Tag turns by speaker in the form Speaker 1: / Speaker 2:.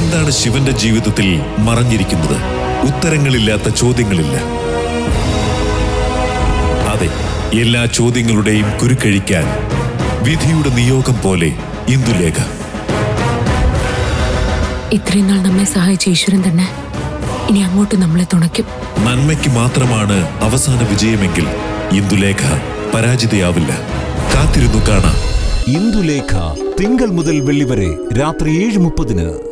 Speaker 1: എന്താണ് ശിവന്റെ ജീവിതത്തിൽ മറഞ്ഞിരിക്കുന്നത്? ഉത്തരങ്ങളില്ലാത്ത ചോദ്യങ്ങളില്ല. അതെ, എല്ലാ ചോദ്യങ്ങളുടെയും കുരുക്കഴിക്കാൻ വിധിയുടെ നിയോഗം പോലെ ഇന്ദുലേഖ.
Speaker 2: ഇത്രയും നാൾ നമ്മെ സഹായിച്ച ഈശ്വരൻ തന്നെ ഇനി അങ്ങോട്ട് നമ്മളെ തുണയ്ക്കും.
Speaker 1: നന്മയ്ക്ക് മാത്രമാണ് അവസാന വിജയമെങ്കിൽ ഇന്ദുലേഖ പരാജിതയാവില്ല. കാത്തിരുന്നു കാണാം.
Speaker 3: ഇന്ദുലേഖ തിങ്കൾ മുതൽ വെള്ളി വരെ രാത്രി 7:30.